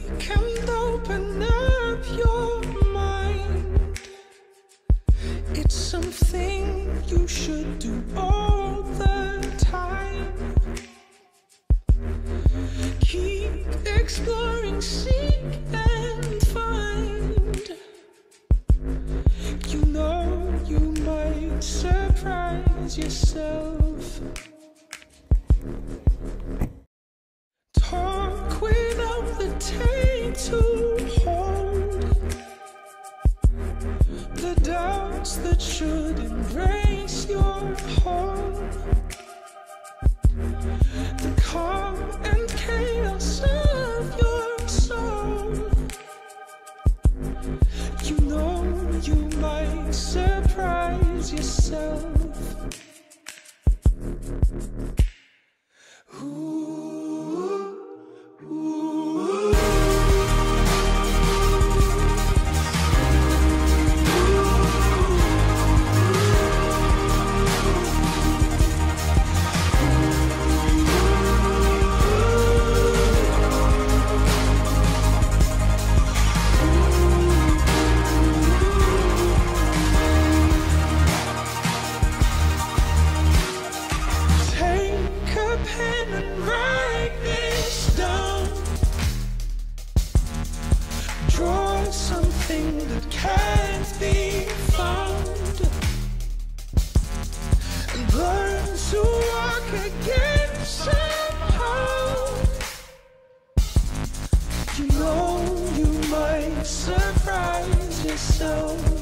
and open up your mind. It's something you should do all the time. Keep exploring, seek and find. You know you might surprise yourself. Talk without the tape to hold the doubts that should embrace your home. The calm and chaos of your soul. You know you might surprise yourself. Pen and write this down. Draw something that can't be found, and learn to walk again somehow. You know you might surprise yourself.